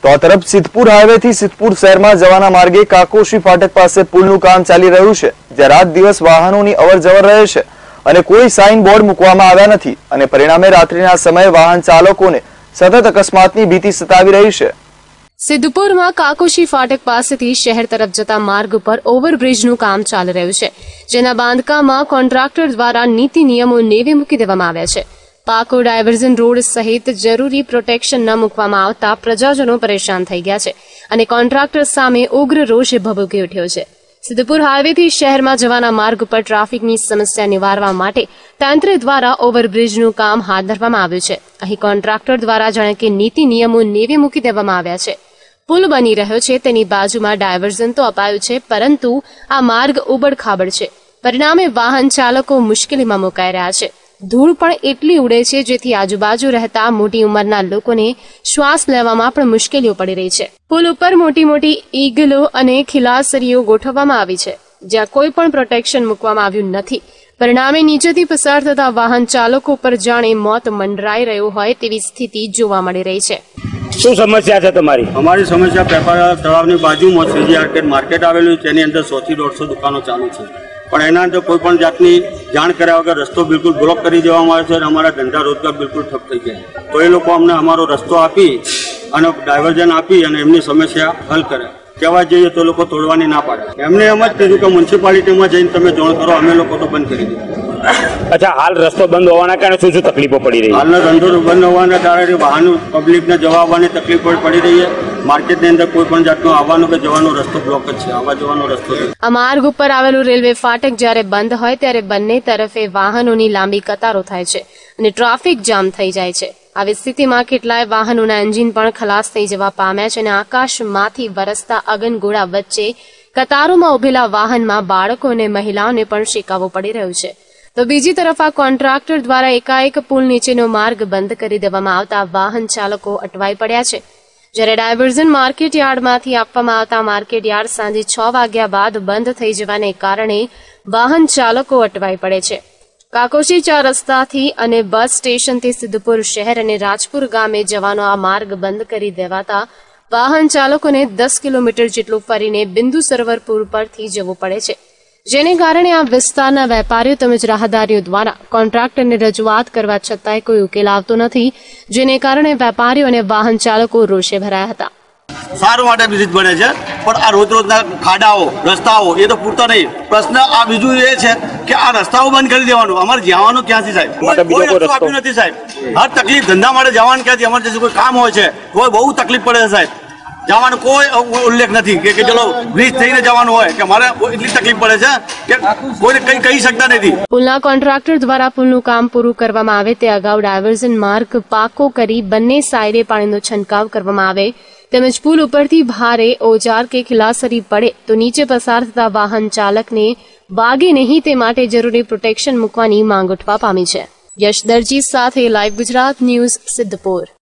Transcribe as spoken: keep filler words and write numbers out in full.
તો આ તરફ સિદ્ધપુર હાઈવે થી સિદ્ધપુર શહેરમાં જવાના માર્ગે કાકોશી ફાટક પાસે પુલનું કામ ચાલી રહ્યું છે, જ્યાં રાત દિવસ વાહનોની અવરજવર રહે છે અને કોઈ સાઇન બોર્ડ મૂકવામાં આવ્યા નથી અને પરિણામે રાત્રિના સમયે વાહન ચાલકોને સતત અકસ્માતની ભીતિ સતાવી રહી છે। સિદ્ધપુરમાં કાકોશી ફાટક પાસેથી શહેર તરફ જતા માર્ગ ઉપર ઓવરબ્રિજનું કામ ચાલી રહ્યું છે, જેના બાંધકામમાં કોન્ટ્રાક્ટર દ્વારા નીતિ નિયમો નેવે મૂકી દેવામાં આવ્યા છે। પાકો ડાયવર્ઝન રોડ સહિત જરૂરી પ્રોટેક્શન ન મૂકવામાં આવતા પ્રજાજનો પરેશાન થઈ ગયા છે અને કોન્ટ્રાક્ટર સામે ઉગ્ર રોષ ભભૂકી ઉઠ્યો છે। સિદ્ધપુર હાઈવેથી શહેરમાં જવાના માર્ગ પર ટ્રાફિકની સમસ્યા નિવારવા માટે તંત્ર દ્વારા ઓવરબ્રિજનું કામ હાથ ધરવામાં આવ્યું છે। અહીં કોન્ટ્રાક્ટર દ્વારા જાણે કે નીતિ નિયમો નેવે મૂકી દેવામાં આવ્યા છે। પુલ બની રહ્યો છે તેની બાજુમાં ડાયવર્ઝન તો અપાયું છે, પરંતુ આ માર્ગ ઉબડખાબડ છે, પરિણામે વાહન ચાલકો મુશ્કેલીમાં મુકાઈ રહ્યા છે। ધૂળ પણ એટલી ઉડે છે જેથી આજુબાજુ રહેતા મોટી ઉંમરના લોકોને શ્વાસ લેવામાં પણ મુશ્કેલીઓ પડી રહી છે। પુલ ઉપર મોટી મોટી ઈગલો અને ખિલાસરીઓ ગોઠવવામાં આવી છે, જ્યાં કોઈ પણ પ્રોટેક્શન મૂકવામાં આવ્યું નથી। પરિણામે નીચેથી પસાર થતા વાહન ચાલકો પર જાણે મોત મંડરાઈ રહ્યું હોય તેવી સ્થિતિ જોવા મળી રહી છે। શું સમસ્યા છે તમારી? અમારી સમસ્યા પેપર તળાવની બાજુમાં શ્રીજી આર્કેડ માર્કેટ આવેલું છે, એની અંદર સો થી દોઢસો દુકાનો ચાલુ છે, પણ એના અંદર કોઈ પણ જાતની જાણ કર્યા વગર રસ્તો બિલકુલ બ્લોક કરી દેવામાં આવે છે અને અમારા ધંધા રોજગાર બિલકુલ ઠપ થઈ ગયા। તો એ લોકો અમને અમારો રસ્તો આપી અને ડાયવર્ઝન આપી અને એમની સમસ્યા હલ કરે, કહેવા જઈએ તો લોકો તોડવાની ના પાડે। એમને એમ જ કીધું કે મ્યુનિસિપાલિટીમાં જઈને તમે જાણ કરો, અમે લોકો તો બંધ કરી દીધું। અચ્છા, હાલ રસ્તો બંધ હોવાના કારણે શું શું તકલીફો પડી રહી? હાલનો ધંધો બંધ હોવાના કારણે વાહનો પબ્લિકને જવા આવવાની તકલીફ પડી રહી છે। માર્કેટની અંદર કોઈ પણ જાતનો આવવાનો કે જવાનો રસ્તો બ્લોક જ છે, આવવા જવાનો રસ્તો છે। આ માર્ગ ઉપર આવેલું રેલવે ફાટક જ્યારે બંધ હોય ત્યારે બંને તરફે વાહનોની લાંબી કતારો થાય છે અને ટ્રાફિક જામ થઈ જાય છે। આવી સ્થિતિમાં કેટલાય વાહનોના એન્જિન પણ ખલાસ થઈ જવા પામ્યા છે અને આકાશમાંથી વરસતા અગનગોળા વચ્ચે કતારોમાં ઉભેલા વાહનમાં બાળકો અને મહિલાઓને પણ શેકાવવું પડી રહ્યું છે। તો બીજી તરફ આ કોન્ટ્રાક્ટર દ્વારા એકાએક પુલ નીચેનો માર્ગ બંધ કરી દેવામાં આવતા વાહન ચાલકો અટવાઈ પડ્યા છે, જ્યારે ડાયવર્ઝન માર્કેટ યાર્ડમાંથી આપવામાં આવતા માર્કેટ યાર્ડ સાંજે છ વાગ્યા બાદ બંધ થઈ જવાને કારણે વાહન ચાલકો અટવાઈ પડે છે। કાકોશી ચાર રસ્તાથી અને બસ સ્ટેશનથી સિદ્ધપુર શહેર અને રાજપુર ગામે જવાનો આ માર્ગ બંધ કરી દેવાતા વાહન ચાલકોને દસ કિલોમીટર જેટલું ફરીને બિંદુ સરોવર પુલ પરથી જવું પડે છે, જેને કારણે આ વિસ્તારના વેપારીઓ તેમજ રાહદારીઓ દ્વારા કોન્ટ્રાક્ટરને રજૂઆત કરવા છતાંય કોઈ ઉકેલ આવતો નથી, જેને કારણે વેપારીઓ અને વાહન ચાલકો રોષે ભરાયા હતા। સારું માટે બ્રિજ બને છે, પણ આ રોજ રોજના ખાડાઓ રસ્તાઓ એ તો પૂરતા નહીં। પ્રશ્ન આ બીજું એ છે કે આ રસ્તાઓ બંધ કરી દેવાનું, અમારે જવાનું ક્યાંથી સાહેબ? કોઈ રસ્તો આપ્યું નથી સાહેબ। હર તકલીફ ધંધા માટે જવાનું ક્યાંથી? અમારે કોઈ કામ હોય છે કોઈ બહુ તકલીફ પડે છે સાહેબ, જવાનો કોઈ ઉલ્લેખ નથી કે ચલો બ્રિજ થઈને જવાનું હોય કે મારે એટલી તકલીફ પડે છે કે કોઈને કંઈ કહી શકતા નથી। પુલના કોન્ટ્રાક્ટર દ્વારા પુલનું કામ પૂરું કરવામાં આવે તે અગાઉ ડાયવર્ઝન માર્ગ પાકો કરી બંને સાઈડે પાણીનો છંટકાવ કરવામાં આવે, તેમજ પુલ ઉપરથી ભારે ઓજાર કે ખિલાસરી પડે તો નીચે પસાર થતા વાહન ચાલકને વાગે નહીં તે માટે જરૂરી પ્રોટેક્શન મૂકવાની માંગ ઉઠવા પામી છે। યશ દરજી સાથે લાઈવ ગુજરાત ન્યૂઝ, સિદ્ધપુર।